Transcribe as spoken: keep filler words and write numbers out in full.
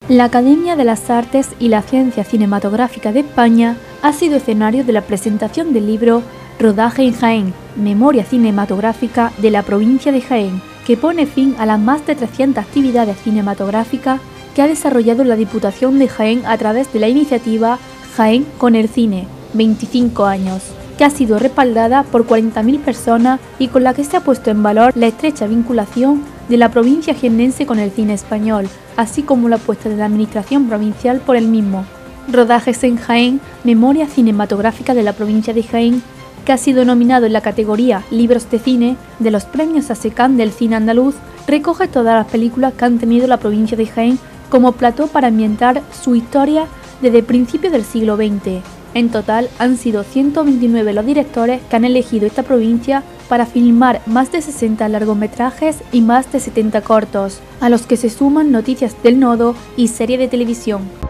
La Academia de las Artes y la Ciencia Cinematográfica de España ha sido escenario de la presentación del libro Rodaje en Jaén, Memoria Cinematográfica de la Provincia de Jaén, que pone fin a las más de trescientas actividades cinematográficas que ha desarrollado la Diputación de Jaén a través de la iniciativa Jaén con el Cine, veinticinco años, que ha sido respaldada por cuarenta mil personas y con la que se ha puesto en valor la estrecha vinculación de la provincia jiennense con el cine español, así como la apuesta de la Administración provincial por el mismo. Rodajes en Jaén, Memoria Cinematográfica de la Provincia de Jaén, que ha sido nominado en la categoría Libros de Cine de los premios ASECAN del cine andaluz, recoge todas las películas que han tenido la provincia de Jaén como plató para ambientar su historia desde principios del siglo veinte. En total han sido ciento veintinueve los directores que han elegido esta provincia para filmar más de sesenta largometrajes y más de setenta cortos, a los que se suman Noticias del Nodo y serie de televisión.